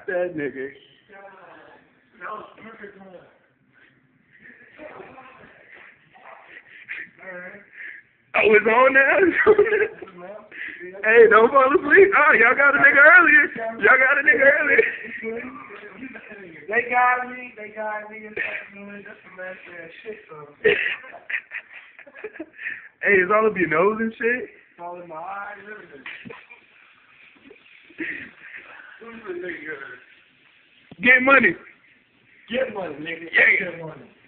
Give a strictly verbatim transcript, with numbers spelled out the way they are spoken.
that nigga. That was perfect one. Oh, it's on now? Hey, don't fall asleep. Oh, y'all got a nigga earlier. Y'all got a nigga earlier. They got me. They got me. That's some ass shit, though. Hey, it's all up your nose and shit? It's all in my eyes, everything. Who's the nigga? Get money. Get money, nigga. Yeah. Get money.